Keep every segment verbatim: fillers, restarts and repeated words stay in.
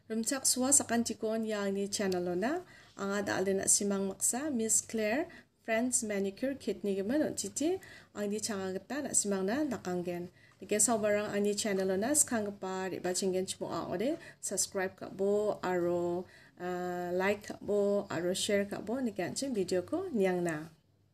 Rumchak suwa sakan tikon yang ni channel na ang ada alin simang maksa Miss Claire Friends Manicure Kit ni gaman on titi ang di changa gata na simang na nakanggen. Nike sa barang ang ni channel na skang pa di ba chingen chmo ang ode subscribe ka bo aro uh, like ka bo aro share ka bo nike anchen video ko niyang na.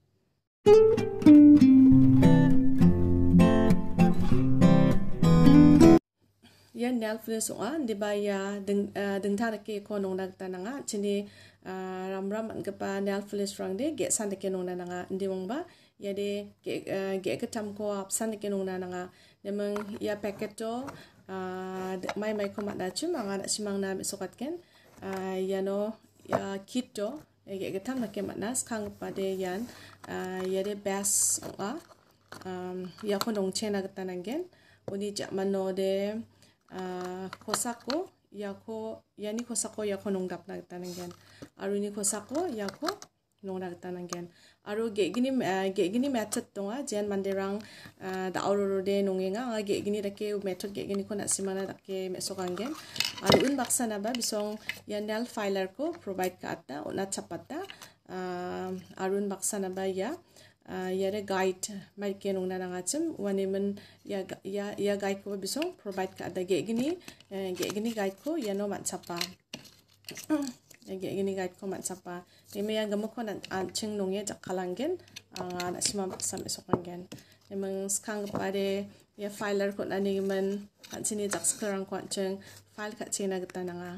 Yan nail polish nga di ba ya deng deng ta ke ko nong nagta nga chini ram ram ang pa nail polish rang de ge san de ke nong na nga ndi mong ba ya de ge ge ke tam ko ap san de ke nong na nga nemang ya packet to mai mai ko mat da chu mga na simang na mesokat ken ya no ya kit to ge ge tam na ke mat nas khang pa de yan ya de bas nga ya ko nong chena gata nangen uni ja mano de Uh, kosako yako yani kosako yako nongdap nagtananggen aru ni kosako yako nongdap nagtananggen aru ge gini uh, ge gini method tonga jen manderang uh, da auroro de nongenga ge gini dake method ge gini ko nasimana dake mesokanggen aru un baksana ba bisong ya nail filer ko provide ka ata ona chapata uh, aru un baksana ba ya Uh, yare guide mai ke nong na ngachim wani men ya ya ya guide ko bisong provide ka ada ge gini ge gini guide ko ya no man chapa ge gini guide ko man chapa ni me yang gamo ko nan an ching nong ye jak kalangen anga na sima sam esokangen emang skang pare ya filer ko na ni men an sini jak skarang ko cheng file ka chena gata nga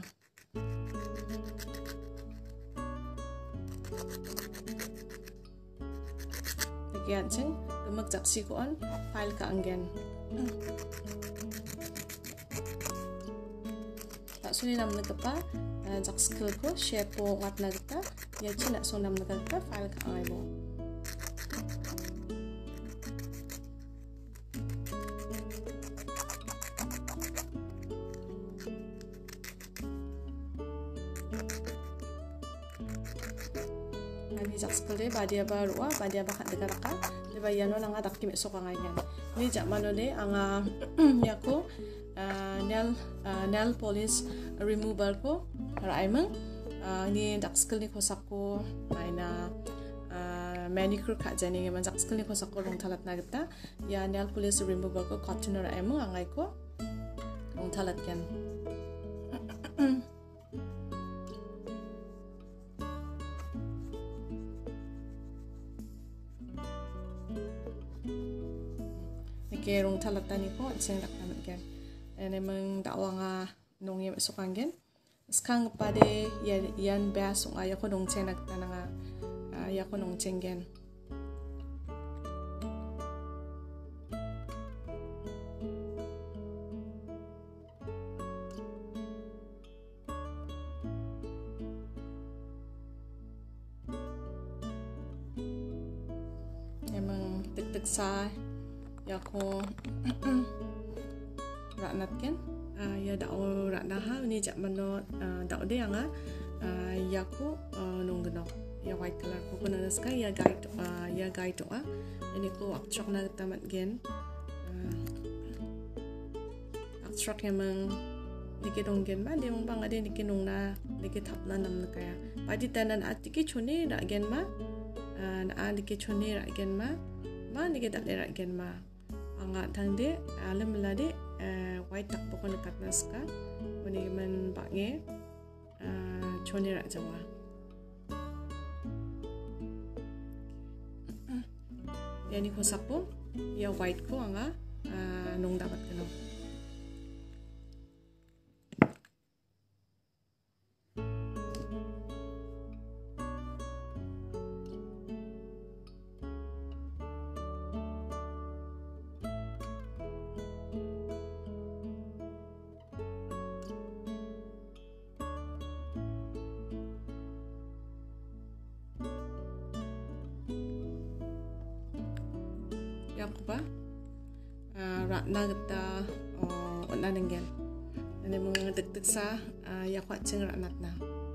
yan cheng gemak jaksi ko on file ka anggen tak suni nam na pa jak skill ko share po ngat na gata ya china so nam na gata file ka angay mo ni jak skill de badia ba ruwa badia ba khat daga ka de ba yano nga dakki meso ka ngayan ni jak mano de anga yako nail nail polish remover ko raimang ni jak skill ni kosako maina manicure ka jani man jak skill ni kosako rong thalat na gata ya nail polish remover ko cotton raimang angai ko rong thalat kan kerong talatani ko sing dak namat gen ene meng dakwa nga nonge mesokang gen skang pade yan bas nga ya ko nong chen nak tananga ya ko nong chen gen emang tek-tek sa ya ko raknat ken uh, ya dao rakna ha ni jak mano uh, dao de anga uh, ya ko uh, nonggno ya white color ko kono ska ya guide uh, ya guide to a ini ko akchok na tamat gen uh, akchok yamang dike donggen ba de mong bang ade dike nong na dike thap na nam na kaya padi tanan atiki chone ra gen ma uh, na dike chone ra gen ma ma dike dal ra gen ma anga thangde alam lade white tak pokon kat naska oni man bange chone ra jawa yani ko sapo ya white ko anga nong dapat keno yapo ba rakna gata ona nenggen ane mong tek-tek sa ya kwat cheng raknat na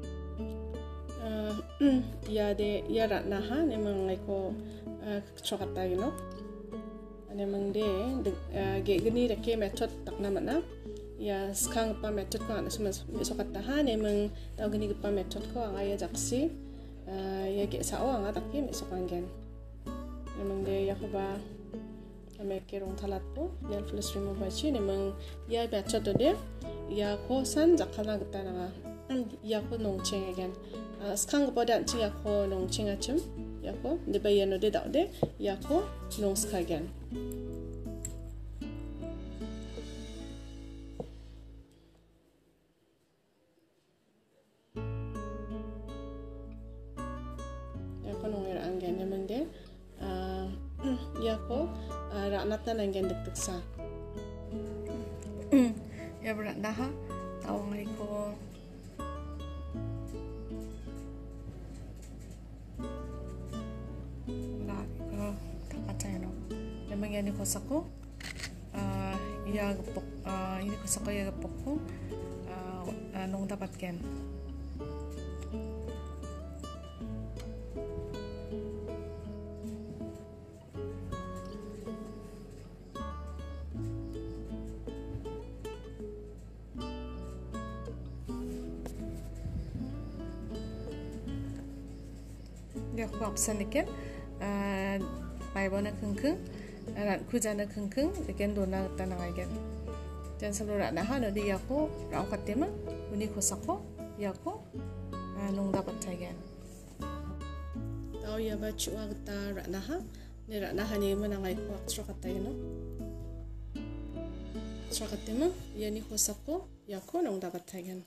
ya de ya rakna ha ne mong ngai ko chokata you know ane mong de ge gni de ke method tak na mana ya sekarang apa metode ko anak semua besok katahan emang tahu gini apa metode ko ang ayah jaksi ya get sao ang atak ni besok anggen emang dia ya kuba kami kerong talat po nail polish remover sih emang ya metode dia ya ko san jakana kita nanga ya ko nongcheng again sekarang kepada anci ya ko nongcheng acem ya ko dia bayan dia tak deh ya ko nongs again ya ko raknat na nanggen degdegsa ya berat dah tawang ay ko na ko tapatay no namang yan ko sako ya gepok ini ko sako ya gepok ko nong dapat ken dia aku absen dikit, baibona kengkeng, ran kujana kengkeng, dikit dona tanang agen. Dan sebelum ran dah, nanti aku rau katema, uni kosako, aku nong dapat agen. Tahu ya baca waktu ran dah, ni ran dah ni mana ngai ko extra katay no. Extra katema, ya ni kosako, aku nong dapat agen.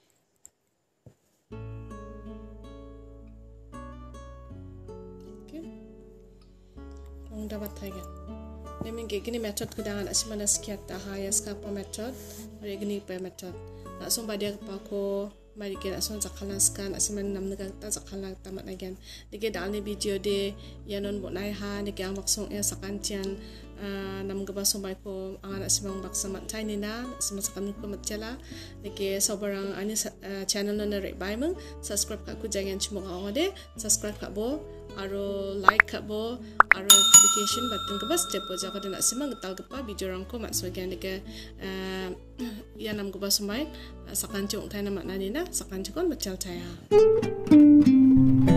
dapat agen. Namin gini method ko dangan asima na skiat taha ya skapa method, ori gini pa method. Na song badia pa ko mari kira song zakalan skan asima nam naga ta zakalan tamat agen. Dige dal ni video de yanon bo nai ha dige ang baksong ya sakantian nam gaba song bai ko angan asima baksa mat tai ni na asima sakan ko matjala dige sobarang ani channel no na re bai meng subscribe ka ku jangan cuma ngode subscribe ka bo aro like ka bo aro notification button ke bas step aja kada nak semang getal gepa video rangko mak sebagian deke ya nam geba semai sakan cung tai nama nani na sakan cung bacal taya